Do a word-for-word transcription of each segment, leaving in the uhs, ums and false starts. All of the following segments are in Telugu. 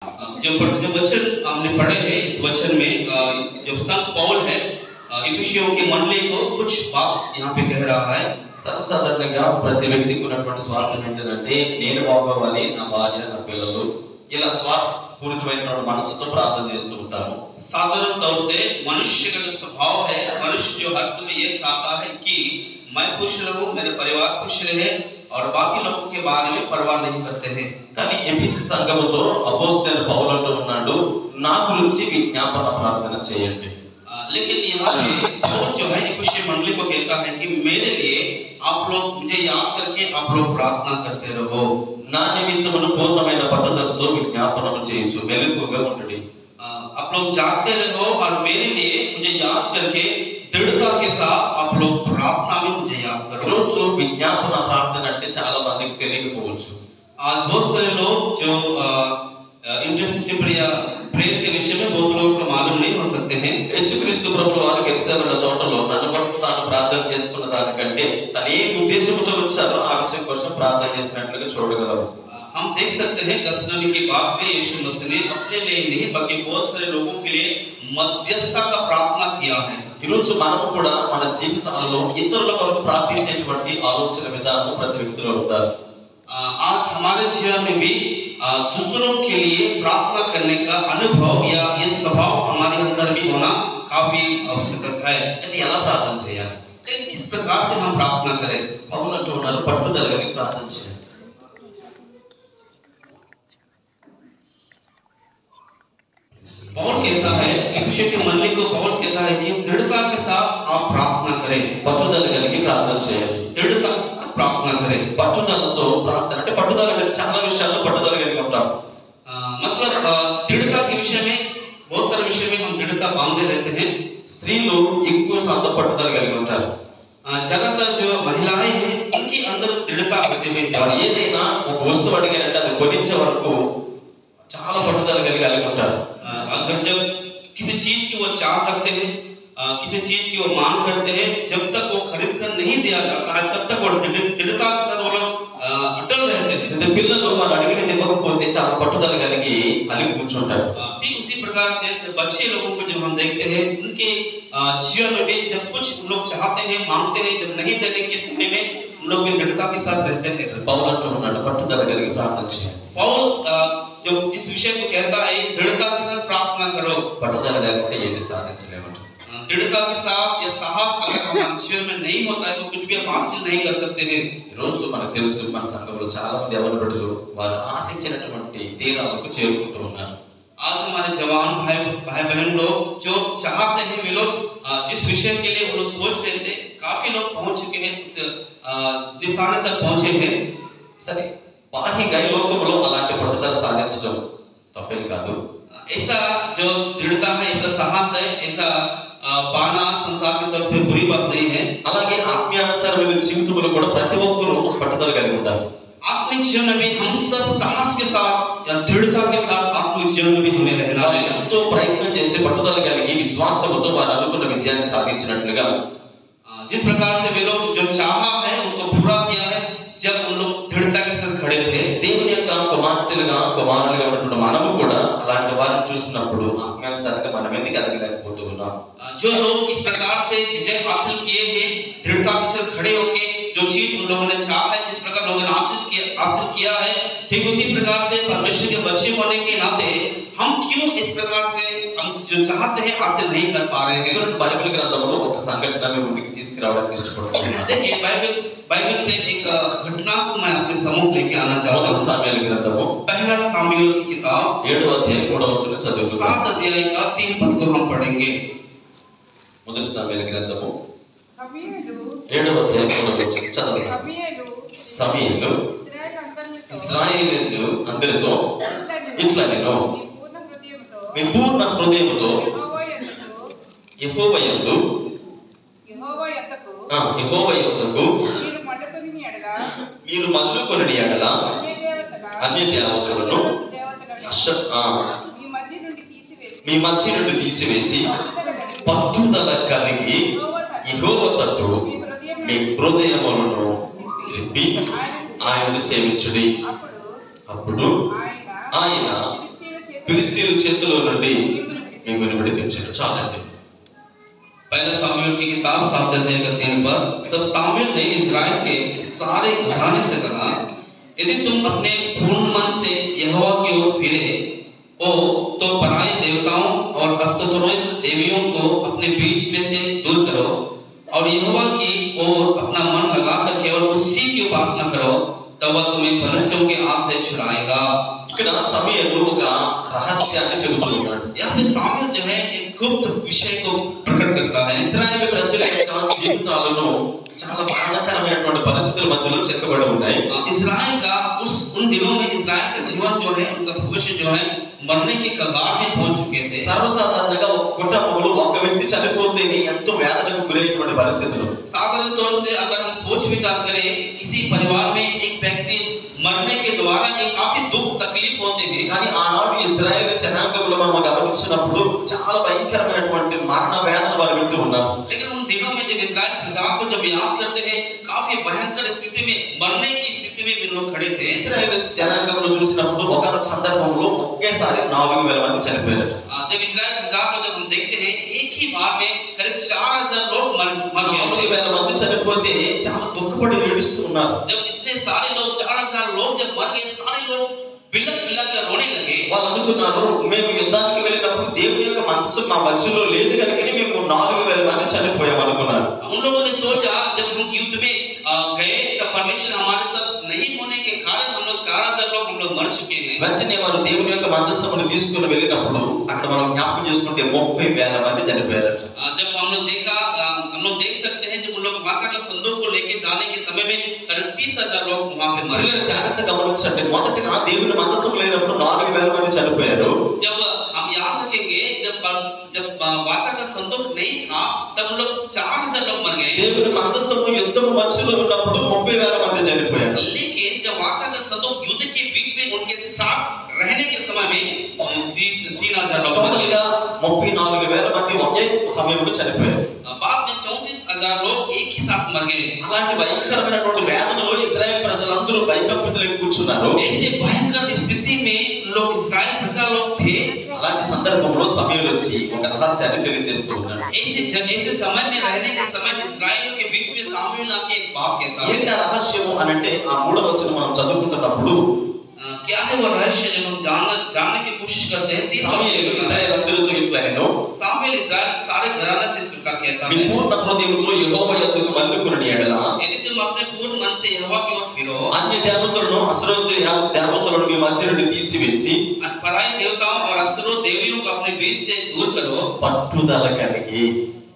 जो जो वचन हमने पढ़े हैं इस वचन में जो संत पौल है इफिसियों की मंडली को कुछ बात यहाँ पे कह रहा है। సర్వసాధారణంగా ప్రతి వ్యక్తికి ఉన్నటువంటి స్వార్థం ఏంటంటే నేను బాగోవాలి, నా భార్య, నా పిల్లలు, ఇలా స్వార్థపూరితమైన మనసుతో ప్రార్థన చేస్తూ ఉంటాము। साधारण तौर से मनुष्य का जो स्वभाव है, मनुष्य जो हर समय ये चाहता है कि मैं खुश रहूं, मेरे परिवार खुश रहे और बाकी लोगों के बारे में परवाह नहीं करते हैं। కానీ ఎఫెసీ సంఘముతో అపోస్తలుడైన పౌలు అంటూ ఉన్నాడు, నా గురించి విజ్ఞాపన ప్రార్థన చేయండి। लेकिन यहाँ पे पौल जो है इफिसी मंडली को कहता है कि मेरे लिए आप लोग मुझे याद करके आप लोग प्रार्थना करते रहो। నా నిమిత్తమును పూర్ణమైన పట్టుదలతో విజ్ఞాపనము చేయించు, మెలకువగా ఉండండి। आप लोग जागते रहो और मेरे लिए मुझे याद करके दृढ़ता के साथ आप लोग प्रार्थना में मुझे याद करो। రోజు విజ్ఞాపన ప్రార్థన అంటే చాలా మందికి తెలియకపోవచ్చు। आज बहुत सारे लोग जो इंटरसेशन प्रेयर प्रेयर के विषय में बहुत लोगों को मालूम नहीं हो सकते हैं। యేసుక్రీస్తు ప్రభువు వారు గెత్సేమనే తోటలో తన కొరకు తాను ప్రార్థన చేసుకున్న దానికంటే తన ఏ ఉద్దేశంతో వచ్చారో ఆ విషయం కోసం ప్రార్థన చేసినట్లుగా చూడగలము। हम देख सकते हैं गसनवी की बात में यीशु मसीह ने अपने लिए नहीं बल्कि बहुत सारे लोगों के लिए मध्यस्थता का प्रार्थना किया है। ఈ రోజు మనము కూడా మన జీవితాలలో ఇతరుల కొరకు ప్రార్థించేటువంటి ఆలోచన విధానం ప్రతి వ్యక్తిలో ఉండాలి। आज हमारे जीवन में भी दूसरों के लिए प्रार्थना करने का अनुभव या ये स्वभाव हमारे अंदर भी होना काफी आवश्यक है। అది ఎలా ప్రార్థన చేయాలి? लेकिन किस प्रकार से हम प्रार्थना करें? పౌలు అంటూ ఉన్నారు, పట్టుదల కలిగి ప్రార్థన చేయండి। पौल कहता है इफिसियों की मंडली को पौल कहता है कि दृढ़ता के साथ आप प्रार्थना करें। పట్టుదల కలిగి ప్రార్థన చేయండి। दृढ़ता प्रार्थना करें। పట్టుదలతో ప్రార్థన అంటే పట్టుదల కలిగి చాలా విషయాల్లో పట్టుదల కలిగి ఉంటాం। मतलब दृढ़ता के विषय में बहुत सारे विषय में हम दृढ़ता बांधे रहते हैं। స్త్రీలు ఎక్కువ శాతం పట్టుదల కలిగి ఉంటారు। ज्यादातर जो महिलाएं हैं इनके अंदर दृढ़ता होती है। వారు ఏదైనా ఒక వస్తువు అడిగారంటే అది కొనిచ్చే వరకు చాలా పట్టుదల కలిగి కలిగి ఉంటారు। अगर जब किसी चीज की वो चाह करते हैं, किसी चीज की वो मांग करते हैं, जब तक वो खरीद कर नहीं दिया जाता है तब तक वो दृढ़ता के साथ वो लोग अटल रहते हैं। అంటే పిల్లలు వారు అడిగినది ఇవ్వకపోతే చాలా పట్టుదల కలిగి అలిగి కూర్చుంటారు। ठीक उसी प्रकार से जब बच्चे लोगों को जब हम देखते हैं उनके जीवन में भी जब कुछ लोग चाहते हैं, मांगते हैं, जब नहीं देने के समय में हम लोग भी दृढ़ता के साथ रहते हैं। పౌలు అంటూ ఉన్నాడు, పట్టుదల కలిగి ప్రార్థన చేయండి। पौल जो जिस विषय को कहता है दृढ़ता के साथ प्रार्थना करो। పట్టుదల లేకుంటే ఏది సాధించలేమంట। दृढ़ता के साथ या साहस अगर हमारे जीवन में नहीं होता है तो कुछ भी हम हासिल नहीं कर सकते हैं। రోజు మనకు తెలుసు మన సంఘంలో చాలా మంది యవన బిడ్డలు వారు ఆశించినటువంటి తీరాలకు చేరుకుంటూ ఉన్నారు। आज हमारे जवान भाई भाई बहन लोग जो चाहते हैं वे लोग जिस विषय के लिए वो लोग सोच रहे थे काफी लोग पहुंच चुके हैं, उस निशाने तक पहुंचे हैं। సరే, బాహ్యంగా ఈ లోకంలో అలాంటి పట్టుదల సాధించడం తప్పేం కాదు। ऐसा जो दृढ़ता है, ऐसा साहस है, ऐसा पाना संसार की तरफ से बुरी बात नहीं है। అలాగే ఆత్మీయానుసారమైన జీవితంలో కూడా ప్రతి ఒక్కరూ పట్టుదల కలిగి ఉండాలి। आत्मिक जीवन में भी हम सब साहस के साथ या दृढ़ता के साथ आत्मिक जीवन में भी हमें रहना है। ఎంతో ప్రయత్నం చేసి పట్టుదల కలిగి విశ్వాసంతో వారు అనుకున్న విజయాన్ని సాధించినట్లుగా जिस प्रकार से वे लोग जो चाहा है उनको पूरा किया है जब उन लोग दृढ़ता के साथ खड़े थे। దేవుని యొక్క కుమార్తెలుగా కుమారులుగా ఉన్నటువంటి మనము కూడా అలాంటి వారిని చూసినప్పుడు ఆత్మీయానుసారంగా మనం ఎందుకు ఎదగలేకపోతూ ఉన్నాం? जो लोग इस प्रकार से विजय हासिल किए हैं, दृढ़ता के साथ खड़े होके जो चीज उन लोगों ने चाहा है, जिस प्रकार लोगों ने आशीष किया हासिल किया है, ठीक उसी प्रकार से परमेश्वर के बच्चे होने के नाते हम क्यों इस प्रकार से हम जो चाहते हैं हासिल नहीं कर पा रहे हैं? చూడండి, బైబిల్ గ్రంథంలో ఒక సంఘటన మేము ముందుకు తీసుకురావడానికి ఇష్టపడుతున్నాను। देखिए बाइबल बाइबल से एक घटना को मैं आपके सम्मुख लेके आना चाहता हूँ। సామ్యుయేలు గ్రంథము पहला सामुएल की किताब ఏడవ అధ్యాయం మూడవ వచనం చదువుకుందాం। सात अध्याय का तीन पद को हम पढ़ेंगे। మొదటి సామ్యుయేలు గ్రంథము సమూయేలు ఏడవ అధ్యాయం మూడవ వచనం చదువుకుందాం। సమూయేలు సమూయేలు ఇశ్రాయేలీయులు అందరితో ఇట్లా నేను మీ పూర్ణ హృదయముతో యెహోవా యందు యెహోవా యొద్దకు ఆ యెహోవా యందుకు మీరు మళ్ళకొనిని ఎడల మీరు మల్లుకొనిని ఎడల అన్య దేవతలను అశ- ఆ, మీ మధ్య నుండి తీసివేసి మీ మధ్య నుండి తీసివేసి పట్టుదల కలిగి యెహోవా తట్టు మీ హృదయములను త్రిప్పి ఆయనను సేవించుడి। అప్పుడు అప్పుడు ఆయన ఆయన ఫిలిష్తీయుల చేతిలో ఫిలిష్తీయుల చేతిలో నుండి మిమ్మల్ని విడిపించాడు. చాలండి. पहला सामुएल की किताब सात अध्याय का तीन पर, तब सामुएल ने इस्राएल के सारे घराने से कहा, यदि तुम अपने पूर्ण मन से यहोवा की ओर फिरे ओ तो पराये देवताओं और अस्तोत्रोहित देवियों को अपने बीच में से दूर करो और यहोवा की ओर अपना मन लगाकर केवल उसी की उपासना करो, तब वह तुम्हें फलिस्तियों के हाथ से छुड़ाएगा। ఇక్కడ సమూయేలు ఒక రహస్యాన్ని చెబుతూ ఉన్నాడు. यहाँ पे सामुएल जो है एक गुप्त विषय को प्रकट करता है। ఇశ్రాయేలు ప్రజల యొక్క జీవితాలను చాలా బాధాకరమైనటువంటి పరిస్థితుల మధ్యలో చెక్కబడి ఉన్నాయి. इस्राएल का उस उन दिनों में इस्राएल का जीवन जो है, उनका भविष्य जो है मरने की कगार में पहुंच चुके थे। సర్వసాధారణంగా ఒక కుటుంబంలో ఒక వ్యక్తి చనిపోతేనే ఎంతో వేదనకు గురైనటువంటి పరిస్థితులు. साधारण तौर से अगर हम सोच विचार करें, किसी परिवार में एक व्यक्ति मरने के द्वारा ये काफी दुख तकलीफ होते हैं। కానీ ఆనాడు ఇజ్రాయెల్ జనాంగంలో మనం గమనించినప్పుడు చాలా భయంకరమైనటువంటి మరణ వేదన వారు వింటూ ఉన్నారు. लेकिन उन दिनों में जब इस्राएल प्रजा को जब याद करते हैं, काफी भयंकर स्थिति में, मरने की स्थिति में भी लोग खड़े थे। ఇజ్రాయెల్ జనాంగంలో చూసినప్పుడు ఒక సందర్భంలో ఒకేసారి నాలుగు వేల మంది చనిపోయారు. जब इस्राएल प्रजा को जब हम देखते हैं, एक ही बार में करीब चार हजार लोग मर मर गए। నాలుగు వేల మంది చనిపోతే చాలా దుఃఖపడి ఏడుస్తూ ఉన్నారు. जब इतने सारे लोग, चार हजार लोग जब मर गए, सारे लोग बिलक बिलक कर रोने लगे। వాళ్ళు అనుకున్నారు, మేము యుద్ధానికి వెళ్ళినప్పుడు దేవుని యొక్క మనసు మా మధ్యలో లేదు కనుక మేము నాలుగు వేల మంది చనిపోయాం అనుకున్నారు. उन लोगों ने सोचा, जब हम युद्ध में गए तब परमेश्वर हमारे साथ नहीं होने के कारण हम लोग चार हजार लोग हम लोग मर चुके हैं। వెంటనే వారు దేవుని యొక్క మందస్సును తీసుకుని వెళ్ళినప్పుడు అక్కడ మనం జ్ఞాపకం చేసుకుంటే ముప్పై వేల మంది చనిపోయారు. जब हम लोग देखा, हम लोग देख सकते हैं, जब उन लोग वाचा का संदूक को लेके जाने के समय में करीब तीस हजार लोग वहां पे मर गए। జాగ్రత్తగా గమనించండి, మొదటగా దేవుని మందస్సు లేనప్పుడు నాలుగు వేల మంది చనిపోయారు. जब हम याद रखेंगे, जब जब वाचा का संदूक नहीं था तब हम लोग चार हजार लोग मर गए। దేవుని మందస్సు యుద్ధం మధ్యలో ఉన్నప్పుడు ముప్పై వేల మంది చనిపోయారు. लेकिन जब वाचा का संदूक युद्ध के बीच में उनके साथ रहने के समय में तीन हजार लोग मर गए। ముప్పై నాలుగు వేల మంది ఒకే సమయంలో చనిపోయారు. बाद में चौंतीस हजार लोग एक ही साथ मर गए। అలాంటి భయంకరమైనటువంటి వేదనలో ఇశ్రాయేల్ ప్రజలందరూ భయకంపితులై కూర్చున్నారు. ऐसे भयंकर स्थिति में लोग इस्राएल प्रजा लोग थे। అలాంటి సందర్భంలో సమూయేలు వచ్చి ఒక రహస్యాన్ని తెలియజేస్తూ ఉన్నాడు. ऐसे ऐसे समय में रहने के समय में इस्राएलियों के बीच में सामुएल आके एक बात कहता है। ఏంటి ఆ రహస్యము అనంటే ఆ మూడవ వచనం మనం చదువుకుంటున్నప్పుడు क्या है वो रहस्य जब हम जानना जानने की कोशिश करते हैं। సమూయేలు ఇశ్రాయేల్ అందరితో ఇట్లా నేను सामुएल इस्राएल सारे घराने से इस प्रकार कहता మీ है, పూర్ణ హృదయంతో యెహోవా యొద్దకు మళ్ళుకొనిన యెడల यदि तुम अपने पूर्ण मन से यहोवा की ओर फिरो, అన్య దేవతలను అసురోక్తి దేవతలను మీ మధ్య నుండి తీసివేసి पराई देवताओं और असुरो देवियों को अपने बीच से दूर करो, పట్టుదల కలిగి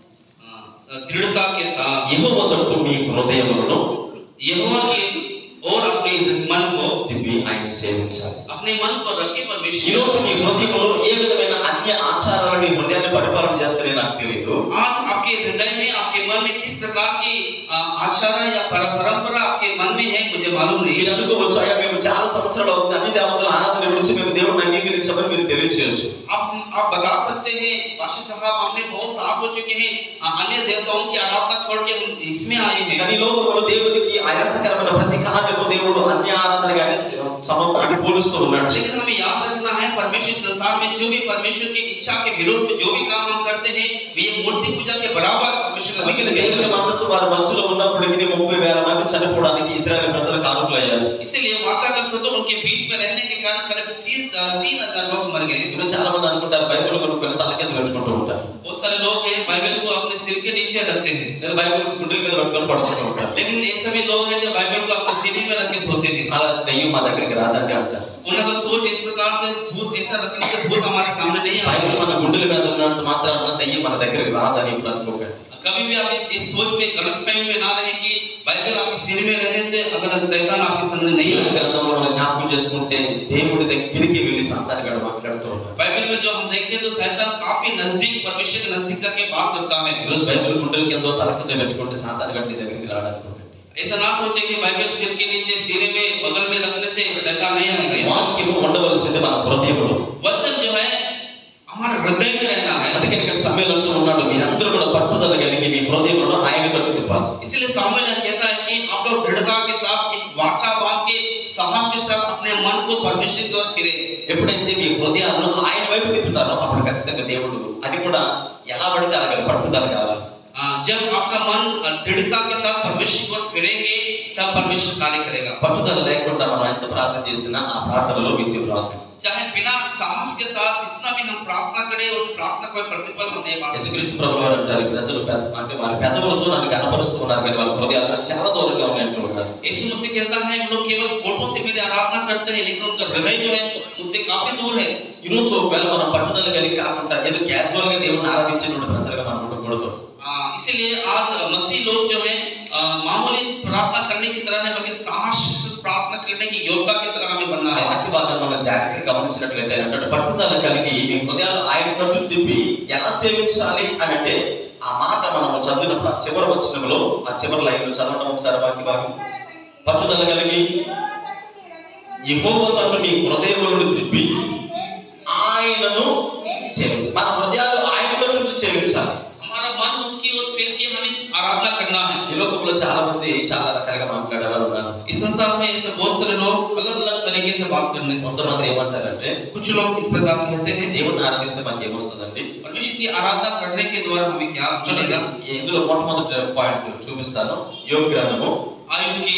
दृढ़ता के साथ యెహోవా తట్టు మీ హృదయములను यहोवा की और अपने मन को తిప్పి ఆయన సేవించాలి. अपने मन को रखे ఈ परमेश्वर। రోజు మీ హృదయంలో ఏ విధమైన అన్య ఆచారాలను మీ హృదయాన్ని పరిపాలన చేస్తారో నాకు తెలియదు. आज आपके हृदय में, आपके मन में किस प्रकार की आचरण या परंपरा आपके मन में है, मुझे मालूम नहीं। మీరు అనుకోవచ్చు, అయ్యా మేము చాలా సంవత్సరాలు అవుతుంది అన్ని దేవతల ఆరాధన విడిచి మేము దేవుడిని అంగీకరించమని మీరు తెలియజేయచ్చు. आप आप बता सकते हैं, पास्टर साहब हमने बहुत साल हो चुके हैं अन्य देवताओं की आराधना छोड़ के हम इसमें आए हैं। కానీ లోకంలో దేవునికి ఆయాసకరమైన ప్రతి కార్యము దేవుడు అన్య ఆరాధనగా సమర్పణ పోలుస్తూ ఉన్నాడు. लेकिन हमें याद रखना है, परमेश्वर संसार में जो भी परमेश्वर की इच्छा के विरोध में जो भी काम हम करते हैं, वे मूर्ति पूजा के बराबर परमेश्वर का అందుకని దేవుని మనస్సు వారి మనసులో ఉన్నప్పటికీ ముప్పై వేల మంది చనిపోవడానికి ఇశ్రాయేల్ ప్రజలు కారకులయ్యారు. इसलिए वाचा का स्वतः उनके बीच में रहने के कारण करीब तीस तीन हजार लोग मर गए। ఇప్పుడు చాలా మంది అనుకుంటారు బైబిల్ కొనుక్కొని తల కింద పెట్టుకుంటూ ఉంటారు. बहुत सारे लोग हैं बाइबल को अपने सिर के नीचे रखते हैं, లేదా బైబిల్ గుండెల మీద పెట్టుకొని పడుకుంటూ ఉంటారు. लेकिन ऐसे भी लोग हैं जो बाइबल को अपने सीने में रख के सोते हैं। అలా దయ్యం మా దగ్గరికి రాదండి అంటారు. उनका सोच इस प्रकार से भूत ऐसा रखने से भूत हमारे सामने नहीं आता। బైబిల్ మన గుండెల మీద ఉన్నంత మాత్రాన దయ్యం మన దగ్గరికి రాదని ఇప్పుడు అనుకోకండి. कभी भी आप इस, इस सोच में गलतफहमी में ना रहे कि बाइबल आपके सिर में रहने से अगर शैतान आपके सामने नहीं ఈ आएगा। గ్రంథంలో మనం జ్ఞాపకం చేసుకుంటే దేవుడి దగ్గరికి వెళ్ళి సాతానుగాడు మాట్లాడుతూ ఉంటాడు. बाइबल में जो हम देखते हैं तो शैतान काफी नजदीक परमेश्वर के नजदीक जाके बात करता है। ఈరోజు బైబిల్ గుండెల కింద తల కింద పెట్టుకుంటే సాతానుగాడు నీ దగ్గరికి రావడానికి ऐसा ना सोचे कि बाइबल सिर के नीचे सीने में बगल में रखने से शैतान नहीं आएगा। వాక్యము ఉండవలసింది మన హృదయంలో. वचन जो है हमारे हृदय में रहना है। అందుకే ఇక్కడ సమ్మేళనంతో ఉన్నాడు, మీరందరూ కూడా పట్టుదల కలిగి మీ హృదయంలో ఆయన తట్టు తిప్పాలి. इसलिए सामुएल कहता है कि आप लोग दृढ़ता के साथ एक वाचा बांध के साहस के साथ अपने मन को परमेश्वर की ओर फिरे। ఎప్పుడైతే మీ హృదయాలను ఆయన వైపు తిప్పుతారో అప్పుడు ఖచ్చితంగా దేవుడు అది కూడా ఎలా పడితే అలాగే పట్టుదల కావాలి. जब आपका मन दृढ़ता के साथ परमेश्वर की ओर फिरेंगे तब परमेश्वर कार्य करेगा. పట్టుదల లేకుండా మనం ఎంత ప్రార్థన చేసినా ఆ ప్రార్థనలో విజయం రాదు. चाहे बिना साहस के साथ जितना भी हम प्रार्थना करें उस प्रार्थना कोई प्रतिफल हम नहीं पा सकते. యేసుక్రీస్తు ప్రభువు వారు అంటారు ప్రజలు అంటే వారి పెదవులతో నన్ను కనపరుస్తూ ఉన్నారు కానీ వాళ్ళ హృదయాలు చాలా దూరంగా ఉన్నాయంటూ ఉన్నారు. यीशु मसीह कहता है हम लोग केवल होठों से मेरी आराधना करते हैं लेकिन उनका हृदय जो है उससे काफी दूर है. ఈ రోజు ఒకవేళ మనం పట్టుదల కలిగి కాకుండా ఏదో క్యాజువల్ గా దేవుని ఆరాధించేటువంటి ప్రజలుగా మనం ఉండకూడదు. इसीलिए आज मसीह लोग जो है मामूली प्रार्थना करने की तरह नहीं बल्कि साहस से प्रार्थना करने की योग्यता की तरह हमें बनना है. వాక్య భాగాన్ని మనం జాగ్రత్తగా గమనించినట్లయితే అంటే పట్టుదల కలిగి మీ హృదయాలు ఆయన తట్టు తిప్పి ఎలా సేవించాలి అని అంటే ఆ మాట మనం చదివినప్పుడు ఆ చివరి వచనంలో ఆ చివరి లైన్లో చదవడం ఒకసారి వాక్య భాగం. పట్టుదల కలిగి యెహోవా తట్టు మీ హృదయములను తిప్పి ఆయనను సేవించాలి. మన హృదయాలు ఆయన తట్టు నుంచి సేవించాలి. हमारा मन उनकी ओर फिर के हमें आराधना करना है. ఈ లోకంలో చాలా మంది చాలా రకాలుగా మాట్లాడేవారు ఉన్నారు. इस संसार में ऐसे बहुत सारे लोग अलग-अलग तरीके से बात करने కొంతమంది ఏమంటారంటే कुछ लोग इस प्रकार कहते हैं దేవుని ఆరాధిస్తే మనకి ఏమొస్తుందండి? परमेश्वर की आराधना करने के द्वारा हमें क्या मिलेगा? ఇందులో మొట్టమొదటి పాయింట్ చూపిస్తాను. యోబు గ్రంథము आयुब की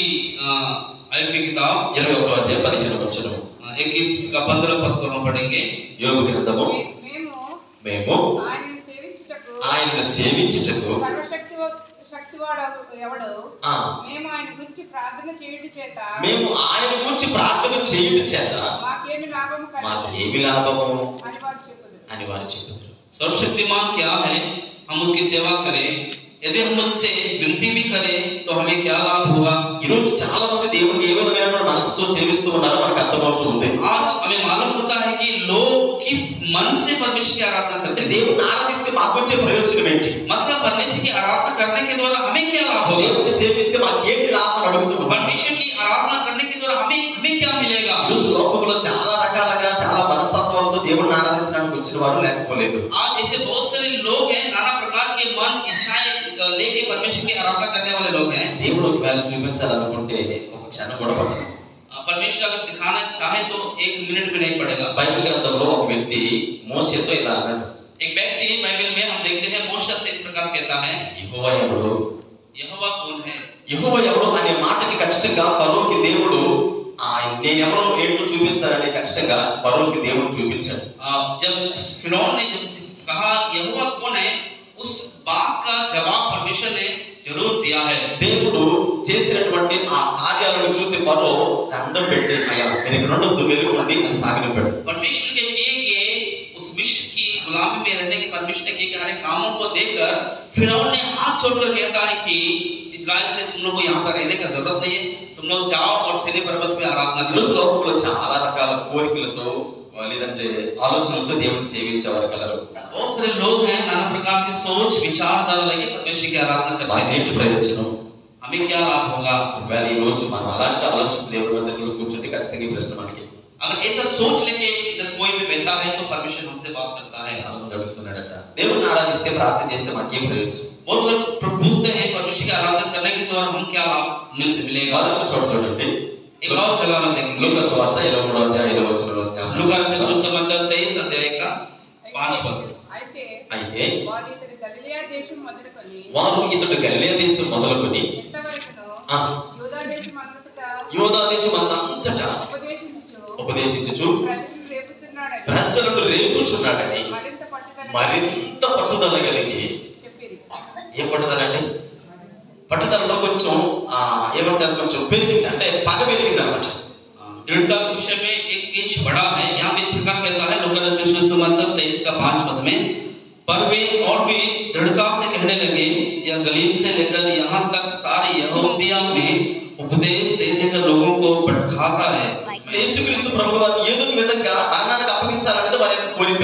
आयुब की किताब ఇరవై ఒకటో అధ్యాయం పదిహేను వచనం इक्कीस का पंद्रह पद को हम पढ़ेंगे. యోబు గ్రంథము మేము మేము ఆయనను సేవించుటకు ఆయనను సేవించుటకు సర్వశక్తి శక్తివాడు ఎవడు ఆ మేము ఆయన గురించి ప్రార్థన చేయుట చేత మేము ఆయన గురించి ప్రార్థన చేయుట చేత మాకేమి లాభము మాకు కలుగును ఏమి లాభము అని వారు చెప్పుదురు. అని వారు చెబుతారు. सर्वशक्तिमान क्या है? हम उसकी सेवा करें. यदि हम उससे विनती भी करें तो हमें क्या लाभ होगा? ఈ రోజు చాలా మంది దేవుడిని ఏ విధమైనటువంటి మనసుతో సేవిస్తూ ఉన్నారో మనకు అర్థమవుతూ ఉంది. आज हमें मालूम होता है कि लोग किस मन से परमेश्वर की आराधना करते అంటే हैं. దేవుడిని ఆరాధిస్తే మాకు వచ్చే ప్రయోజనం ఏంటి? मतलब परमेश्वर की आराधना करने के द्वारा हमें क्या लाभ होगा? దేవుడిని సేవిస్తే మాకు ఏంటి లాభం అని అడుగుతున్నాం. परमेश्वर की आराधना करने के द्वारा हमें हमें क्या मिलेगा? ఈ రోజు లోకంలో చాలా రకాలుగా చాలా మనస్తత్వాలతో దేవుడిని ఆరాధించడానికి వచ్చిన వారు లేకపోలేదు. आज ऐसे बहुत सारे लोग हैं, नाना प्रकार के मन इच्छाएं लेके परमेश्वर की आराधना करने वाले लोग हैं. దేవుడు ఒకవేళ చూపించాలనుకుంటే ఒక క్షణం కూడా పడదు. परमेश्वर अगर दिखाना चाहे तो एक मिनट भी नहीं पड़ेगा. బైబిల్ గ్రంథంలో ఒక వ్యక్తి మోషేతో ఇలా అన్నాడు. एक व्यक्ति बाइबल में हम देखते हैं मूसा से इस प्रकार से कहता है, యెహోవా ఎవరు? यहोवा कौन है? యెహోవా ఎవరు అనే మాటకి ఖచ్చితంగా ఫరోకి దేవుడు ఆయన నేనెవరో ఏంటో చూపిస్తారని ఖచ్చితంగా ఫరోకి దేవుడు చూపించాడు. जब फिरौन ने जब कहा यहोवा कौन है, उस बात का जवाब परमेश्वर ने जरूर दिया है. దేవుడు చేసినటువంటి ఆ కార్యాలను చూసి ఫరో దండం పెట్టి అయ్యా నేను ఇక్కడ ఉండొద్దు వెలుగుండి అని సాగినపాడు. परमेश्वर के किए गए उस मिस्र की गुलामी में रहने के परमेश्वर ने किए गए हर कामों को देखकर फिरौन ने हाथ जोड़कर कहता है कि इस्राएल से तुम लोग को यहाँ पर रहने का जरूरत नहीं है, तुम लोग जाओ और सीनै पर्वत पे आराधना करो. లోకంలో చాలా రకాల కోరికలతో లేదంటే ఆలోచనలతో దేవుని సేవించేవారు కలరు. बहुत सारे लोग हैं नाना प्रकार की सोच विचारधारा लेके परमेश्वर की आराधना करते हैं. ఏంటి ప్రయోజనం? हमें क्या लाभ होगा? ఒకవేళ ఈ రోజు మనం అలాంటి ఆలోచన దేవుడి మధ్యలో కూర్చుంటే ఖచ్చితంగా ఈ ప్రశ్న మనకి अगर ऐसा सोच लेके इधर कोई भी बैठा है तो परमेश्वर हमसे बात करता है. చాలా మంది అడుగుతున్నాడట దేవుడిని ఆరాధిస్తే ప్రార్థన చేస్తే మనకేం ప్రయోజనం? बहुत लोग पूछते हैं परमेश्वर की आराधना करने के द्वारा हम क्या लाभ मिल मिलेगा? మరొక చోట చూడండి. एक और जगह में देखेंगे లూకా సువార్త ఇరవై మూడో అధ్యాయం ఐదవ వచనంలో लूका के सुसमाचार तेईस अध्याय का पांच पद. అయితే అయితే వారు ఇతడు గలిలయ దేశం మొదలుకొని వారు ఇతడు గలిలయ దేశం మొదలుకొని ఎంతవరకును ఆ, యూదా దేశం అంతటా యోధా దేశం అంతటా ఉపదేశించుచు ఉపదేశించుచు ప్రజలను రేపుచున్నాడని ప్రజలను రేపుచున్నాడని మరింత పట్టుదల మరింత పట్టుదల కలిగి చెప్పిరి. ఏం పట్టుదల అండి? పట్టుదలలో కొంచెం ఆ ఏమంటారు కొంచెం పెరిగింది అంటే పగ పెరిగింది అనమాట. दृढ़ता के विषय में एक इंच बड़ा है. यहाँ पे इस प्रकार कहता है लूका के सुसमाचार तेईस का पांच पद में, पर वे और भी दृढ़ता से कहने लगे या गलील से लेकर यहाँ तक सारे यहूदिया में उपदेश दे देकर लोगों को भटकाता है. యేసుక్రీస్తు ప్రభువు వారిని ఏదో ఒక విధంగా మరణానికి అప్పగించాలనేది వారి యొక్క కోరిక.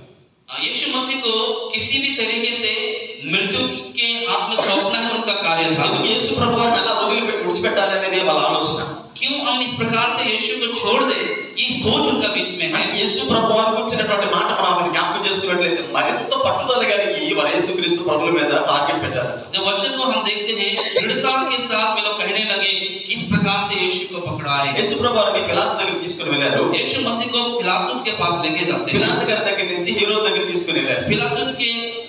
यीशु मसीह को किसी भी तरीके से मृत्यु के हाथ में सौंपना है उनका कार्य था. అందుకు యేసు ప్రభువు వారిని అలా వదిలిపెట్టి విడిచిపెట్టాలనేది వాళ్ళ ఆలోచన. क्यों हम इस प्रकार से यीशु को छोड़ दे, ये सोच उनका बीच में है. యేసు ప్రభువు వారి గురించినటువంటి మాట మనం అక్కడ జ్ఞాపకం చేసుకుని చూసినట్లయితే మరింత పట్టుదల కలిగి వారు యేసుక్రీస్తు ప్రభుల మీద టార్గెట్ పెట్టారట. जब वचन को हम देखते हैं दृढ़ता के साथ वे लोग कहने लगे किस प्रकार से यीशु को पकड़ाए। యేసు ప్రభు వారిని పిలాతు దగ్గరికి తీసుకుని వెళ్ళారు. यीशु मसीह को पिलातुस के पास लेके जाते हैं। పిలాతు గారి దగ్గర నుంచి హీరో దగ్గర తీసుకుని వెళ్ళారు. पिलातुस के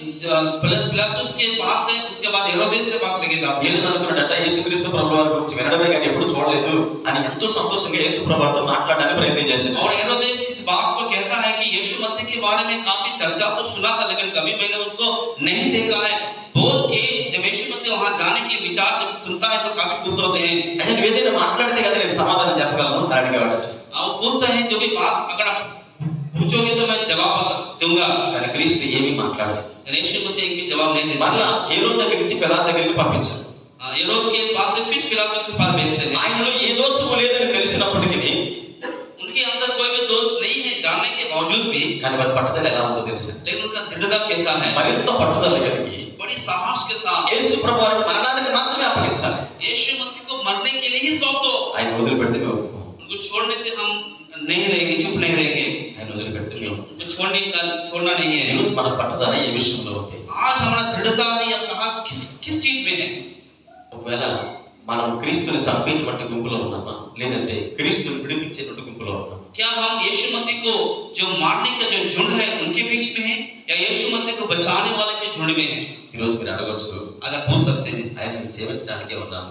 पिलातुस के पास से उसके बाद हेरोदेस के पास लेके जाते हैं। ఏదో అనుకున్నాడట యేసుక్రీస్తు ప్రభుల వారి గురించి వినడమే కానీ ఎప్పుడు చూడలేదు అని ఎంతో సంతోషంగా యేసు ప్రభుతో మాట్లాడడానికి ప్రయత్నం చేశాడు. और हेरोदेस इस बात को कहता है कि यीशु मसीह के बारे में काफी चर्चा तो सुना था लेकिन कभी मैंने उसको नहीं देखा है बोल के जब यीशु मसीह वहां जाने के विचार जब सुनता है तो काफी खुश होते हैं। అంటే నువ్వు ఏదైనా మాట్లాడితే కదా నేను సమాధానం చెప్పగలను అని అడిగాడట. वो पूछता है जो भी बात अगर आप पूछोगे तो मैं जवाब दूंगा। కానీ క్రీస్తు ఏమీ మాట్లాడలేదు. यीशु मसीह एक भी जवाब नहीं देता। మళ్ళా హేరోదు దగ్గర నుంచి పిలాతు దగ్గరికి పంపించారు. हेरोद के पास से फिर पिलातुस के पास भेजते हैं। ఆయనలో ఏ దోషము లేదని తెలిసినప్పటికీ उनके अंदर कोई भी दोष नहीं है जानने के बावजूद भी కానీ వారి పట్టుదల ఎలా ఉందో తెలుసా? लेकिन उनका दृढ़ता कैसा है, మరింత పట్టుదల కలిగి बड़ी साहस के साथ యేసు ప్రభు వారి మరణానికి మాత్రమే అప్పగించాలి. यीशु मसीह को मरने के लिए ही सौंप दो। ఆయన వదిలిపెడితే మేము ఒప్పుకోం. उनको छोड़ने से हम नहीं रहेंगे, चुप नहीं रहेंगे। ఆయన వదిలిపెడితే మేము उनको छोड़ने का छोड़ना नहीं है। ఈరోజు మన పట్టుదల ఏ విషయంలో ఉంది? आज हमारा दृढ़ता या साहस किस किस चीज में है? ఒకవేళ మనం క్రీస్తుని చంపేటువంటి గుంపులో ఉన్నామా లేదంటే క్రీస్తుని విడిపించేటువంటి గుంపులో ఉన్నామా? क्या हम यीशु मसीह को जो मारने का जो झुंड है उनके बीच में है या यीशु मसीह को बचाने वाले के झुंड में है? ఈరోజు మీరు అడగొచ్చు, अगर पूछ सकते हैं ఆయన్ని సేవించడానికే ఉన్నాము,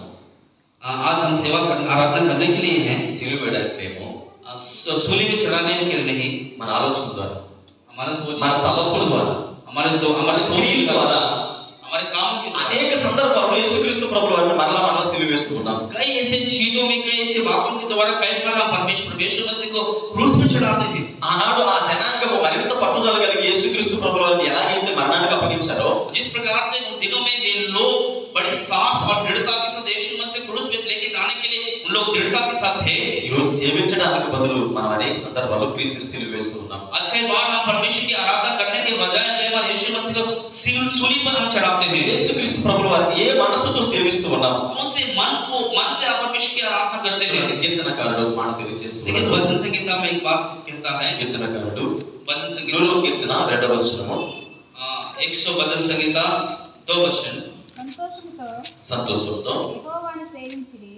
आज हम सेवा कर, आराधना करने के लिए हैं, సిలువ వేయడానికి లేము. सूली में चढ़ाने के लिए नहीं। మన ఆలోచన ద్వారా, हमारा सोच, మన తలంపుల ద్వారా, हमारे तो हमारे सोच క్రియల ద్వారా हमारे काम के द्वारा అనేక సందర్భాల్లో యేసుక్రీస్తు ప్రభుల వారిని మరలా మరలా సిలువ వేస్తూ ఉన్నాం. कई ऐसे चीजों में कई ऐसे बातों के द्वारा कई बार हम परमेश्वर यीशु मसीह को क्रूस पे चढ़ाते हैं। ఆనాడు ఆ జనాంగము మరింత పట్టుదల కలిగి యేసుక్రీస్తు ప్రభుల వారిని ఎలాగైతే మరణానికి అప్పగించారో जिस प्रकार से उन दिनों में वे लोग बड़ी साहस और दृढ़ता के साथ यीशु मसीह क्रूस पे लेके जाने के लिए उन लोग दृढ़ता के साथ थे। ఈరోజు సేవించడానికి బదులు మనం అనేక సందర్భాల్లో క్రీస్తుని సిలువ వేస్తూ ఉన్నాం. आज कई बार हम परमेश्वर की आराधना करने के बजाय कई बार यीशु मसीह को सूली पर हम चढ़ाते हैं। యేసుక్రీస్తు ప్రభుల వారిని ఏ మనసుతో సేవిస్తూ ఉన్నాం? कौन से मन को मन से आप परमेश्वर की आराधना करते हैं? కీర్తనకారుడు మాట लेकिन తెలియజేస్తున్నాడు. भजन संगीता में एक बात कहता है, కీర్తనకారుడు भजन संगीता నూరవ కీర్తన రెండవ వచనము एक सौ भजन संगीता दो वचन సంతోషంతో సంతోషంతో యెహోవాను సేవించిరి,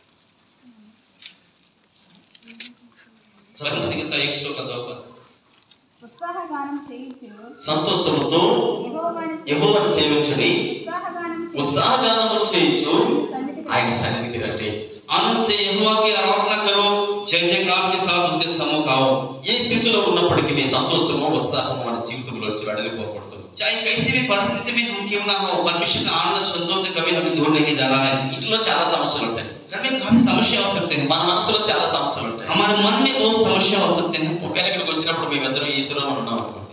भजन संगीता एक सौ का दो पद। ఉత్సాహగానం చేయించు, సంతోషముతో యెహోవాను యెహోవాను సేవించండి, ఉత్సాహగానం చేయించు, ఉత్సాహగానము చేయించు సన్నిధికి ఆయన సన్నిధికి రండి. आनंद से यहोवा की आराधना करो, जय जयकार के साथ उसके सम्मुख आओ। ఏ స్థితిలో ఉన్నప్పటికీ నీ సంతోషము ఉత్సాహము మన జీవితంలో నుంచి వెడలిపోకూడదు. चाहे कैसी भी परिस्थिति में हम क्यों ना हो, परमेश्वर का आनंद संतोष से कभी हमें दूर नहीं जाना है। ఇంట్లో చాలా సమస్యలు ఉంటాయి, घर में काफी समस्या हो सकते हैं, మన మనసులో చాలా సమస్యలు ఉంటాయి. हमारे मन में बहुत समस्या हो सकते हैं। ఒకవేళ ఇక్కడికి వచ్చినప్పుడు మేమిద్దరం ఈశ్వరం ఉన్నాం అనుకోండి,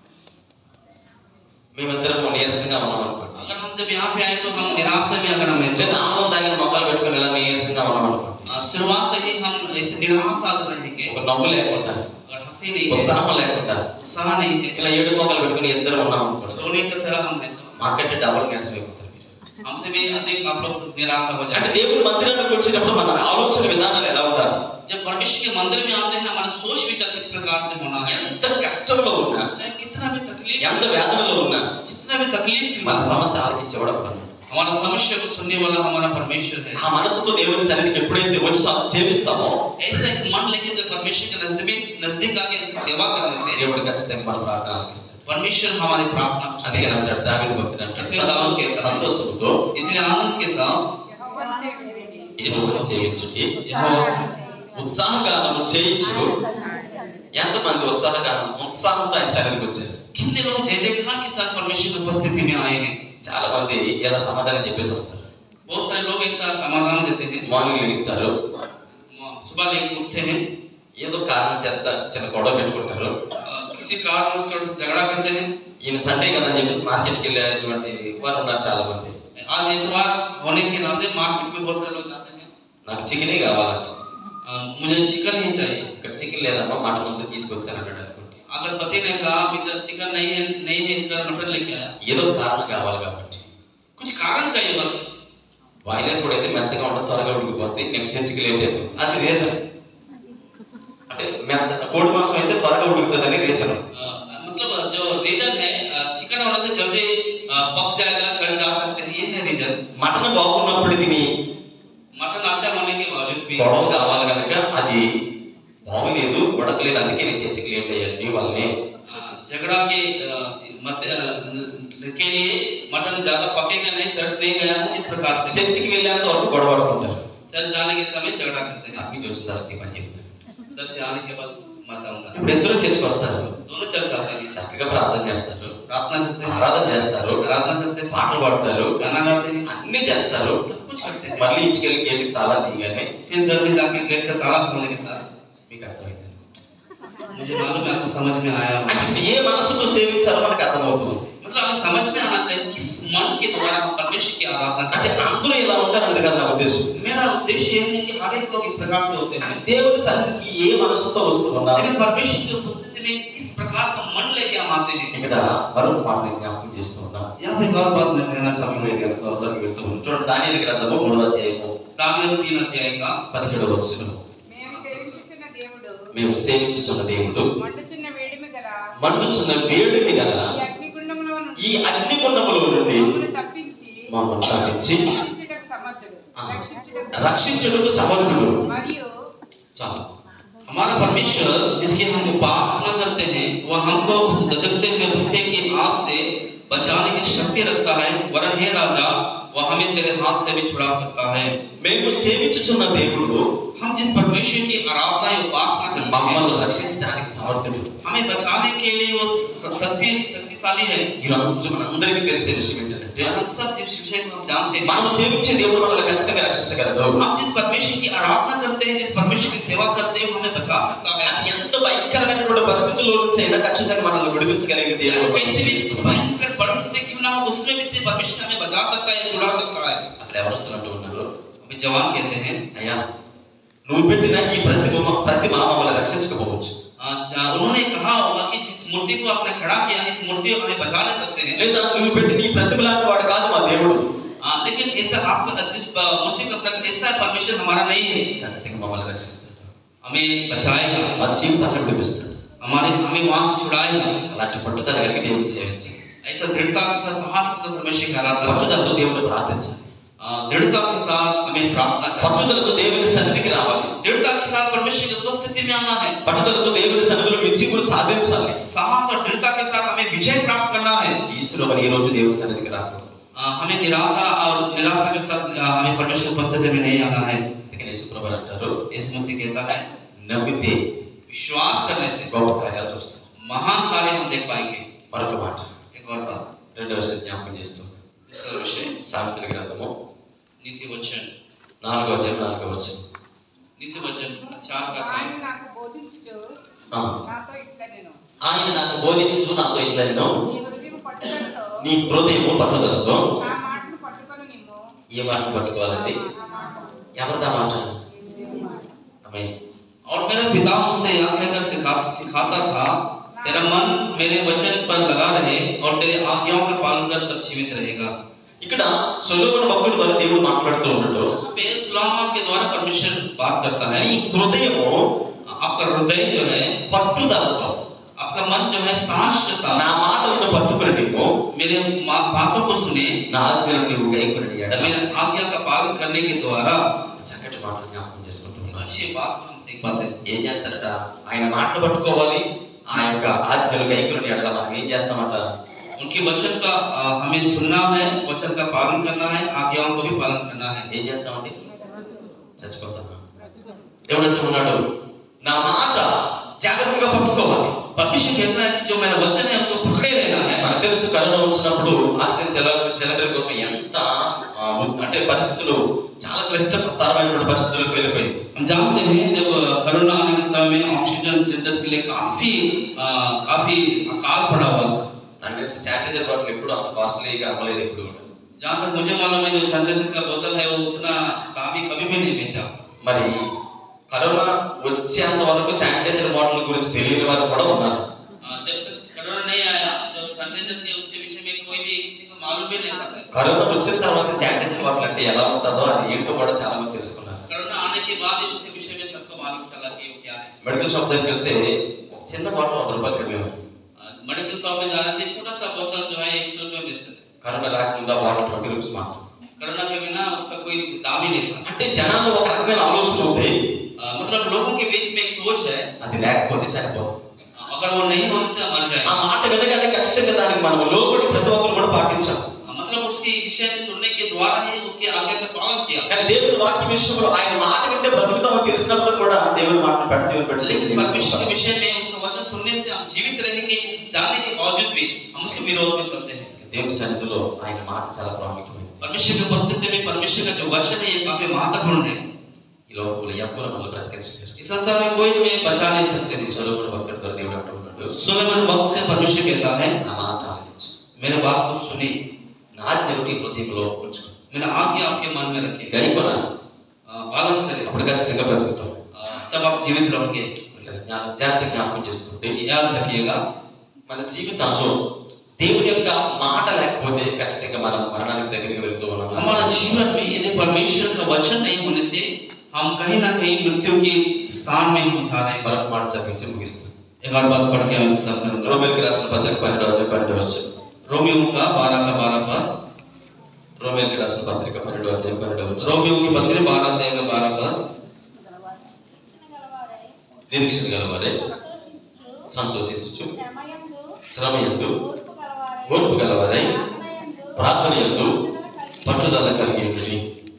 మేమిద్దరం నీరసంగా ఉన్నాం అనుకోండి, अगर हम जब यहाँ पे आए तो हम निराशा में अगर हम हैं, లేదా ఆనందం దాగిన మొక్కలు పెట్టుకుని ఇలా నీరసంగా ఉన్నాం అనుకోండి, तो शुरुआत से ही हम ऐसे निराशा रहेंगे, ఒక నవ్వు లేకుండా, अगर हंसी नहीं है, ఉత్సాహం లేకుండా उत्साह नहीं है, ఇలా ఏడు మొక్కలు పెట్టుకుని ఇద్దరం ఉన్నాం అనుకోండి, रोने की तरह हम हैं, तो మాకంటే డబుల్ నీరసం అయిపోతారు. हमसे भी अधिक आप लोग निराशा हो అంటే जाए। దేవుని మందిరానికి వచ్చినప్పుడు మన ఆలోచన విధానాలు ఎలా ఉండాలి? जब परमेश्वर के मंदिर में आते हैं हमारा सोच विचार किस प्रकार से होना है। ఎంత కష్టంలో ఉన్నా, चाहे कितना भी तकलीफ, ఎంత వేదనలో ఉన్నా जितना भी तकलीफ क्यों మన ना हो, సమస్య ఆలకించేవాడు అన్నమాట. हमारा समस्या को सुनने वाला हमारा परमेश्वर है। ఆ మనసుతో దేవుని సన్నిధికి ఎప్పుడైతే వచ్చి సా- సేవిస్తామో ऐसा एक मन लेके जब परमेश्वर के नजदीक नजदीक आके सेवा करने से దేవుడు ఖచ్చితంగా మన ప్రార్థన ఆలకిస్తాడు. परमेश्वर हमारी प्रार्थना को అందుకే सुनेगा। అంటాడు దావీదు భక్తుడు అంటాడు, इसलिए दाऊद कहता है, సంతోషంతో इसलिए आनंद के साथ యెహోవాను సేవించిరి, యెహోవాను సేవించుడి, यहोवा ఉత్సాహగానము చేయించు. ఎంతమంది ఉత్సాహగానం ఉత్సాహంతో ఆయన సన్నిధికి వచ్చారు? कितने लोग जय जयकार के साथ परमेश्वर की उपस्थिति में आए हैं। చాలా మంది ఇలా సమాధానం చెప్పేసి వస్తారు. बहुत सारे लोग ऐसा समाधान देते हैं, మార్నింగ్ లెగిస్తారు, सुबह लेके उठते हैं, ఏదో కారణం చేత చిన్న గొడవ పెట్టుకుంటారు, अ, किसी कारण से थोड़ा सा झगड़ा करते हैं। ఈయన సండే కదా అని చెప్పేసి మార్కెట్కి వెళ్ళేటువంటి వారు ఉన్నారు చాలా మంది. आज इतवार होने के नाते मार्केट में बहुत सारे लोग जाते हैं, నాకు చికెనే కావాలంట, अ, मुझे चिकन नहीं चाहिए। ఇక్కడ చికెన్ లేదమ్మా మాట ముందు తీసుకొచ్చాను అంటాడు అనుకోండి. अगर पति ने कहा इधर चिकन नहीं है नहीं है इसका मटन लेके आया, ఏదో కారణం కావాలి కాబట్టి कुछ कारण चाहिए बस। బాయిలర్ కూడా అయితే మెత్తగా ఉంటుంది, త్వరగా ఉడికిపోద్ది, నేను చర్చికి లేట్ అయిపోయింది, అది రీజన్. అంటే మెత్త కోడి మాంసం అయితే త్వరగా ఉడుకుతుందని రీజన్. अ, मतलब जो रीजन झगड़ा के अ, मध्य अ, के लिए मटन ज्यादा पकेगा नहीं, चर्च नहीं गया हूँ, इस प्रकार से చర్చికి వెళ్ళేంత వరకు గొడవ పడుకుంటారు. चर्च जाने के समय झगड़ा करते हैं। అన్ని వచ్చిన తర్వాత ఈ పని చెప్తారు. उधर से आने के बाद बताऊंगा। ఇప్పుడు ఇద్దరు చర్చికి వస్తారు, दोनों चर्च आते हैं, చక్కగా ప్రార్థన చేస్తారు, प्रार्थना करते हैं, ఆరాధన చేస్తారు, आराधना करते हैं, పాటలు పాడతారు, गाना गाते हैं, అన్ని చేస్తారు. सब कुछ करते हैं। మళ్ళీ ఇంటికి వెళ్ళి గేటుకి తాళం తీయగానే फिर घर में जाके गेट का ताला खोलने के साथ మీకు అర్థమైంది. मुझे मालूम है आपको समझ में आया होगा। అంటే ఇప్పుడు ఏ మనసుతో సేవించాలో మనకు అర్థమవుతుంది. मतलब हमें समझ में आना चाहिए किस मन के द्वारा हम परमेश्वर की आराधना అంటే करते हैं। అందరూ ఇలా ఉంటారంట కదా నా ఉద్దేశం. मेरा उद्देश्य ये है कि हर एक लोग इस प्रकार से होते हैं, దేవుని సన్నిధికి ఏ మనసుతో వస్తూ ఉన్నారు. लेकिन परमेश्वर की उपस्थिति में किस प्रकार का मन लेके हम आते हैं। ఇక్కడ మరొక మాట నేను జ్ఞాపకం చేస్తూ ఉన్నాను. यहाँ पे एक और बात मैं कहना चाहूंगा। సమయం త్వర త్వరగా వెళ్తూ ఉన్నాను. చూడండి దానియేలు గ్రంథము మూడవ అధ్యాయము दानियेल तीन अध्याय का పదిహేడవ వచనం. మేము సేవించుచున్న దేవుడు మేము సేవించుచున్న దేవుడు మండుచున్న వేడిమి గల మండుచున్న వేడిమి గల ఈ అగ్నిగుండములో నుండి ఈ అగ్నిగుండములో నుండి మమ్మల్ని తప్పించి మమ్మల్ని తప్పించి రక్షించుటకు సమర్థుడు ఆ, రక్షించుటకు రక్షించుటకు సమర్థుడు. మరియు చాలు. हमारा परमेश्वर जिसकी हम उपासना करते हैं, वह हमको उस दधकते हुए भूखे की आग से बचाने की शक्ति रखता है। वरन हे राजा, वह हमें तेरे हाथ से भी छुड़ा सकता है। మేము సేవించుచున్న దేవుడు हम जिस परमेश्वर की आराधना या उपासना करते हैं, మమ్మల్ని రక్షించడానికి సమర్థుడు. हमें बचाने के लिए वो स- शक्ति शक्तिशाली है। ఈ రోజు మనందరికీ తెలిసే విషయం ఏంటంటే और हम सब जिस विषय को हम जानते हैं, మనం సేవించే దేవుడు మనల్ని ఖచ్చితంగా రక్షించగలడు. हम जिस परमेश्वर की आराधना करते हैं, जिस परमेश्वर की सेवा करते हैं, वो हमें बचा सकता है। అది ఎంత భయంకరమైనటువంటి పరిస్థితుల్లో నుంచి అయినా ఖచ్చితంగా మనల్ని విడిపించగలిగే దేవుడు. चाहे कैसी भी भयंकर परिस्थिति क्यों ना हो, उसमें भी से परमेश्वर हमें बचा सकता है, छुड़ा सकता है। అక్కడ ఎవరు వస్తున్నట్టు ఉన్నారు? अभी जवान कहते हैं, అయ్యా నువ్వు పెట్టిన ఈ ప్రతిమ ప్రతిమ మమ్మల్ని రక్షించకపోవచ్చు, आ, आ, उन्होंने कहा होगा कि जिस मूर्ति को आपने खड़ा किया, इस मूर्ति को हमें बचा नहीं सकते हैं। లేదా నువ్వు పెట్టిన ఈ ప్రతిమ లాంటి వాడు కాదు మా దేవుడు, आ, लेकिन ऐसा आपका जिस आ, मूर्ति को अपना ऐसा परमेश्वर हमारा नहीं है, ఖచ్చితంగా మమ్మల్ని రక్షిస్తాడు, हमें बचाएगा, మా జీవితాన్ని విడిపిస్తాడు. हमारे हमें वहां से छुड़ाएगा। అలాంటి పట్టుదల కలిగి దేవుని సేవించి ऐसा दृढ़ता के साथ साहस के साथ परमेश्वर की आराधना, పట్టుదలతో దేవుని ప్రార్థించాలి, आ, दृढ़ता के साथ हमें प्रार्थना करना, పట్టుదలతో దేవుని సన్నిధికి రావాలి, दृढ़ता के साथ परमेश्वर की उपस्थिति में आना है, పట్టుదలతో దేవుని సన్నిధిలో విజయములు సాధించాలి. साहस और दृढ़ता के साथ हमें विजय प्राप्त करना है। ఈశ్వరు మరి ఈ రోజు దేవుని సన్నిధికి రాకూడదు. आ, हमें निराशा और निराशा के साथ आ, हमें परमेश्वर की उपस्थिति में नहीं आना है। అందుకని యేసుప్రభు అంటారు, यीशु मसीह कहता है, నమ్మితే विश्वास करने से గొప్ప కార్యాలు చూస్తాం. महान कार्य हम देख पाएंगे। మరొక మాట एक और बात, రెండవ విషయం జ్ఞాపకం చేస్తూ दूसरा विषय, సామెతల గ్రంథము नीति वचन, నాలుగో అధ్యాయం నాలుగో వచనం. नीति वचन चार का चार। ఆయన నాకు బోధించుచు ఆ, నాతో ఇట్లా నేను ఆయన నాకు బోధించుచు నాతో ఇట్లా నేను నీ హృదయం పట్టుదలతో నీ హృదయము పట్టుదలతో నా మాటను పట్టుకొని నిమ్ము. ఏ మాటను పట్టుకోవాలండి? నా మాట ఎవరిదా మాట? దేవుని మాట. ఆమేన్. और मेरा पिता मुझसे यह कहकर सिखा सिखाता था, तेरा मन मेरे वचन पर लगा रहे और तेरे आज्ञाओं का पालन कर तब जीवित रहेगा। ఇక్కడ సొలొమోను భక్తుడి ద్వారా దేవుడు మాట్లాడుతూ ఉన్నాడు, यहाँ पे सुलेमान के द्वारा परमेश्वर बात करता है, నీ హృదయము आपका हृदय जो है, పట్టుదలతో आपका मन जो है साहस के నా साथ మాటలను పట్టుకుని నీవు मेरे मा- बातों को सुने, నా ఆజ్ఞలను నీవు గైకొనడి ఎడల मेरे आज्ञा का पालन करने के द्वारा చక్కటి మాటలు జ్ఞాపకం చేసుకుంటున్నాను. अच्छी बात हम सीख पाते हैं। ఏం చేస్తారట? ఆయన మాటలు పట్టుకోవాలి, ఆ యొక్క ఆజ్ఞలు గైకొనడి ఎడల మనం ఏం చేస్తామట? उनके वचन का आ, हमें सुनना है, वचन का पालन करना है, आज्ञाओं को भी पालन करना है। ఏం చేస్తామండి? చచ్చిపోతామా? దేవుడు అంటూ ఉన్నాడు, నా మాట జాగ్రత్తగా పట్టుకోవాలి. परमेश्वर कहता है कि जो मेरा वचन है उसको पकड़े रहना है। మనకు తెలుసు కరోనా వచ్చినప్పుడు ఆక్సిజన్ సిలిండర్ సిలిండర్ కోసం ఎంత ఆ, అంటే పరిస్థితులు చాలా క్లిష్టతరమైనటువంటి పరిస్థితులకు వెళ్ళిపోయింది. हम जानते हैं जब कोरोना आने के समय में ऑक्सीजन सिलेंडर के लिए काफी आ, काफी अकाल पड़ा हुआ था। నాకు తెలిసి శానిటైజర్ బాటిల్ ఎప్పుడు అంత కాస్ట్లీగా అమ్మలేదు ఎప్పుడు కూడా. जहाँ तक मुझे मालूम है जो सैनिटाइजर का बोतल है वो उतना दामी कभी भी नहीं बेचा। మరి కరోనా వచ్చేంత వరకు శానిటైజర్ బాటిల్ గురించి తెలియని వారు కూడా ఉన్నారు. आ, जब तक कोरोना नहीं आया जो सैनिटाइजर के उसके विषय में कोई भी किसी को मालूम भी नहीं था। కరోనా వచ్చిన తర్వాత శానిటైజర్ బాటిల్ అంటే ఎలా ఉంటుందో అది ఏంటో కూడా చాలా మంది తెలుసుకున్నారు. कोरोना आने के बाद ही उसके विषय में सबको मालूम चला कि वो क्या है। మెడికల్ షాప్ దగ్గరికి వెళ్తే ఒక చిన్న బాటిల్ వంద రూపాయలు కమ్మే ఉంది. मेडिकल शॉप में जाने से छोटा सा बोतल जो है एक सौ रुपये बेचते थे। కరోనా రాకుండా బాటిల్ ట్వంటీ రూపీస్ మాత్రం. कोरोना के बिना उसका कोई दाम ही नहीं था। అంటే జనాలు ఒక రకమైన ఆలోచన ఉంది, आ, मतलब लोगों के बीच में एक सोच है, అది లేకపోతే చనిపోతుంది. आ, अगर वो नहीं होने से हम मर ఆ जाएंगे। మాట వినగానే ఖచ్చితంగా దానికి మనం లోబడి ప్రతి ఒక్కరు కూడా పాటించాలి. मतलब उसकी विषय में सुनने के द्वारा ही उसके आज्ञा का पालन किया। కానీ దేవుని వాక్య విషయంలో ఆయన మాట వింటే బ్రతుకుతామని తెలిసినప్పుడు కూడా దేవుని మాటను పెట్టి జీవన పెట్టి लेकिन परमेश्वर के विषय में उसका वचन सुनने से हम जीवित रहेंगे जानने के बावजूद भी हम उसके विरोध में चलते हैं। దేవుని సన్నిధిలో ఆయన మాట చాలా ప్రాముఖ్యమైనది. परमेश्वर की उपस्थिति में परमेश्वर का जो वचन है ये काफी महत्वपूर्ण है। ఈ లోకంలో ఎవ్వరు మనల్ని బ్రతికించలేరు. इस संसार में कोई हमें बचा नहीं सकते। సొలొమోను భక్తుడి ద్వారా దేవుడు అంటున్నాడు, सुलेमान वक्त से परमेश्वर कहता है నా మాట ఆలకించు, मेरे बात को सुनी, నా ఆజ్ఞను నీ హృదయంలో ఉంచుకో, मेरा आज्ञा आपके मन में रखे, గైకొనాలి, पालन करें, అప్పుడు ఖచ్చితంగా బ్రతుకుతాం. तब आप जीवित रहोगे। జ్ఞానం జాగ్రత్త జ్ఞాపకం చేసుకుంటే याद रखिएगा మన జీవితంలో దేవుని యొక్క మాట లేకపోతే ఖచ్చితంగా మనం మరణానికి దగ్గరికి వెళ్తూ ఉన్నాం. हमारा जीवन में यदि परमेश्वर का वचन नहीं होने से हम कहीं ना कहीं मृत्यु के स्थान में हम जा रहे हैं। మరొక మాట చదివించి ముగిస్తాం. एक और बात पढ़ के मैं खत्म करूंगा। రోమీయులకు రాసిన పత్రిక పన్నెండవ అధ్యాయం పన్నెండవ వచనం. रोमियो का बारह का बारह पर, రోమీయులకు రాసిన పత్రిక పన్నెండవ అధ్యాయం పన్నెండవ వచనం. रोमियो की पत्री बारह अध्याय का बारह पर, నిరీక్షణ గలవారే సంతోషించుచు, శ్రమయందు ఓర్పు గలవారై, ప్రార్థనయందు పట్టుదల కలిగి ఉండి,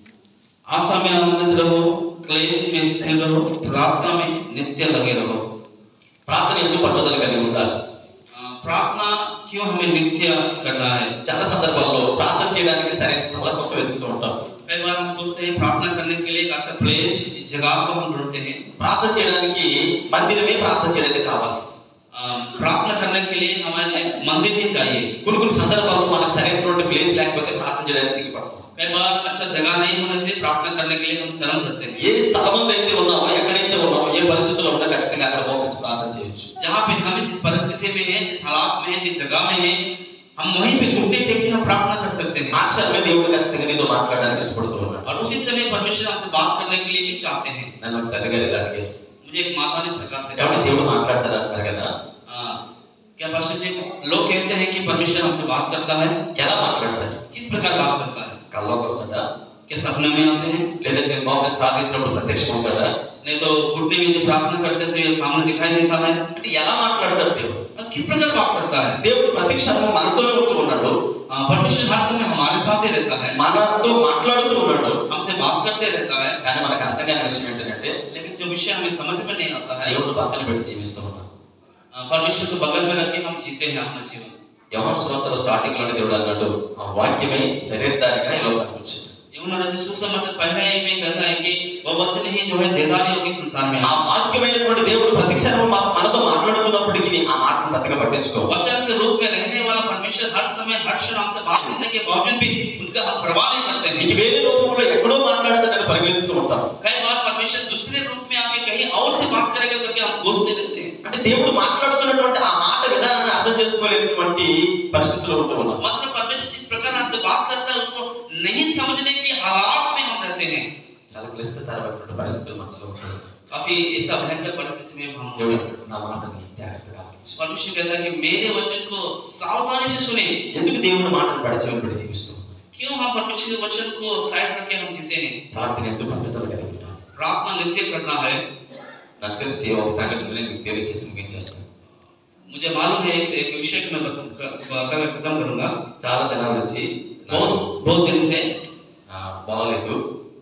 आशा में आनंदित रहो, क्लेश में स्थिर रहो, प्रार्थना में नित्य लगे रहो। ప్రార్థన ఎందుకు పట్టుదల కలిగి ఉండాలి? आ, प्रार्थना क्यों हमें नित्य करना है? చాలా సందర్భాల్లో ప్రార్థన చేయడానికి సరైన స్థలం కోసం వెతుకుతూ ఉంటాం. कई बार हम सोचते हैं प्रार्थना करने के लिए एक अच्छा प्लेस जगह को हम ढूंढते हैं। ప్రార్థన చేయడానికి మందిరమే ప్రార్థన చేయడానికి కావాలి. आ, प्रार्थना करने के लिए हमारे मंदिर ही चाहिए। కొన్ని కొన్ని సందర్భాల్లో మనకు సరైనటువంటి ప్లేస్ లేకపోతే ప్రార్థన చేయడానికి సిగ్గుపడతాం. कई बार अच्छा जगह नहीं होने से प्रार्थना करने के लिए हम शर्म करते हैं। ఏ స్థలం అయితే ఉన్నామో, ఎక్కడైతే ఉన్నామో, ఏ పరిస్థితుల్లో ఉన్నా ఖచ్చితంగా అక్కడ మోకరించి ప్రార్థన చేయొచ్చు. जहाँ पे हमें जिस परिस्थिति में है, जिस हालात में है, जिस जगह में है, हम वहीं पे घुटने टेक के हम प्रार्थना कर सकते हैं। ఆ క్షణమే దేవుడు ఖచ్చితంగా నీతో మాట్లాడడానికి ఇష్టపడుతూ ఉన్నాడు. और उसी समय परमेश्वर हमसे बात करने के लिए भी चाहते हैं। నన్ను ఒక తల్లి గారు ఇలా అడిగారు, मुझे एक माता ने इस प्रकार से కాబట్టి कहा, దేవుడు మాట్లాడతాడు అంటారు కదా, आ, क्या पास्टर जी, लोग कहते हैं कि परमेश्वर हमसे बात करता है, ఎలా మాట్లాడతాడు? किस प्रकार बात करता है? కల్లోకి వస్తాడా, क्या सपने में आते हैं? లేదంటే మౌనం ప్రార్థించినప్పుడు ప్రత్యక్షం అవుతాడా? नहीं तो घुटने में जो प्रार्थना करते हैं तो ये सामने दिखाई देता है। అంటే ఎలా మాట్లాడతాడు దేవుడు? और किस प्रकार बात करता है? దేవుడు ప్రత్యక్షంగా మనతోనే ఉంటూ ఉన్నాడు, आ, परमेश्वर हर समय हमारे साथ ही रहता है, మనతో మాట్లాడుతూ ఉన్నాడు. हमसे बात करते रहता है। కానీ మనకు అర్థం కాని విషయం ఏంటంటే लेकिन जो विषय हमें समझ में नहीं आता है, దేవుడు పక్కన పెట్టి జీవిస్తూ ఉన్నాం. आ, परमेश्वर को बगल में रख के हम जीते हैं अपना जीवन। యోహాను సువార్తలో స్టార్టింగ్ లోనే దేవుడు అన్నాడు, ఆ వాక్యమే శరీరధారిగా ఈ లోకానికి వచ్చింది. उन्होंने जो सुसमाचार पहले ही में कहता है कि वो वचन ही जो है देदारी होगी संसार में। ఆ వాక్యమైనటువంటి దేవుడు ప్రతిక్షణం మనతో మాట్లాడుతున్నప్పటికీ ఆ మాటను ప్రతిగా పట్టించుకో. वचन के रूप में रहने वाला परमेश्वर हर समय हर क्षण हमसे बात करने के बावजूद भी उनका हम परवाह नहीं करते हैं। నీకు వేరే రూపంలో ఎక్కడో మాట్లాడతాడని పరిగెత్తుతూ ఉంటాం. कई बार परमेश्वर दूसरे रूप में आके कहीं और से बात करेगा करके हम सोचते रहते हैं। అంటే దేవుడు మాట్లాడుతున్నటువంటి ఆ మాట విధానాన్ని అర్థం చేసుకోలేనటువంటి పరిస్థితుల్లో ఉంటూ ఉన్నాం. मतलब परमेश्वर जिस प्रकार हमसे बात करता है उसको नहीं समझने के हालात में हम रहते हैं। చాలా క్లిష్టతరమైనటువంటి పరిస్థితులు మనసులో ఉంటాయి. काफी ऐसा भयंकर परिस्थिति में हम దేవుడు होते हैं। నా మాటని జాగ్రత్తగా ఆలకించు. परमेश्वर कहता है कि मेरे वचन को सावधानी से सुने। ఎందుకు దేవుని మాటను పడిచేవి పెట్టి జీవిస్తాం? क्यों हम परमेश्वर के वचन को साइड करके हम जीते हैं? ప్రార్థన ఎందుకు పట్టుదల కలిగి ఉంటాం? प्रार्थना नित्य करना है। నాకు తెలిసి ఒక సంఘటన మీకు తెలియచేసి ముగించేస్తాను. मुझे मालूम है एक, एक विषय को मैं बता खत्म करूंगा। చాలా దినాల నుంచి बहुत बहुत दिन से ఆ, బాగలేదు.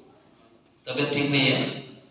तबीयत ठीक नहीं है।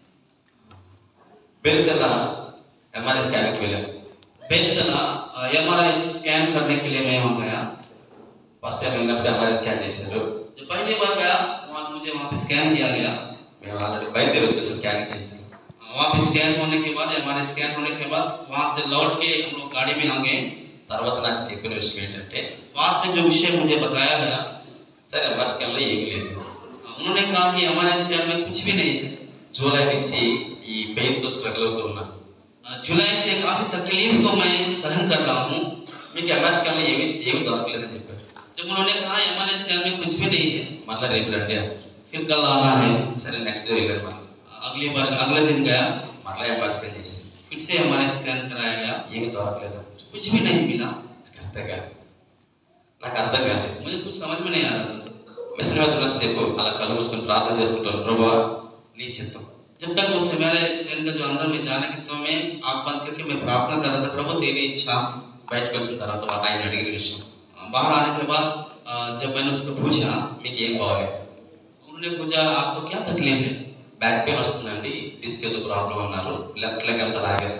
బెల్కల ఎంఆర్ఐ స్కాన్కి వెళ్ళాను. बेलतला एमआरआई स्कैन करने के लिए मैं वहाँ गया। ఫస్ట్ టైం వెళ్ళినప్పుడు ఎంఆర్ఐ స్కాన్ చేశారు. जब पहली बार गया वहाँ मुझे वहाँ पे स्कैन किया गया। మేము ఆల్రెడీ బయలుదేరి వచ్చేసి స్కానింగ్ చేయించాం. वहाँ पे स्कैन होने के बाद एमआरआई स्कैन होने के बाद वहाँ से लौट के हम लोग गाड़ी में आ गए। తర్వాత నాకు చెప్పిన విషయం ఏంటంటే, बाद में जो विषय मुझे बताया गया, సరే ఎంఆర్ఐ స్కాన్లో ఏమీ లేదు, उन्होंने कहा कि एमआरआई स्कैन में कुछ भी नहीं है। జూలై నుంచి ఈ పెయిన్తో స్ట్రగుల్ అవుతూ ఉన్నాను, जुलाई से काफी तकलीफ को मैं सहन कर रहा हूँ। మీకు ఎంఆర్ఐ స్కాన్లో ఏమీ ఏమీ దొరకలేదని చెప్పారు. जब उन्होंने कहा एमआरआई स्कैन में कुछ भी नहीं है, మళ్ళీ రేపు రండి అన్నారు. फिर कल आना है। సరే నెక్స్ట్ డే వెళ్ళాను. మళ్ళీ अगली बार अगले दिन गया, మళ్ళీ ఎంఆర్ఐ స్కాన్ చేసి फिर से एमआरआई स्कैन कराया गया, ఏమీ దొరకలేదు. कुछ भी नहीं मिला। నాకు అర్థం కాదు నాకు అర్థం కాలేదు मुझे कुछ समझ में नहीं आ रहा था। మిషన్ వెళ్తున్నంతసేపు అలా కళ్ళు మూసుకొని ప్రార్థన చేసుకుంటాను, ప్రభువా నీ చిత్తం, जब तक वो समय इस ट्रेन का जो अंदर में जाने के समय आँख बंद करके मैं प्रार्थना कर रहा था, प्रभु तेरी इच्छा। బయటకు వచ్చిన తర్వాత ఆయన అడిగిన విషయం, बाहर आने के बाद जब मैंने उसको पूछा మీకు ఏం కావాలి, उन्होंने पूछा आपको क्या तकलीफ है। బ్యాక్ పెయిన్ వస్తుందండి, డిస్క్ ఏదో ప్రాబ్లం అన్నారు, లెఫ్ట్ లెగ్ అంతా లాగేస్తుంది.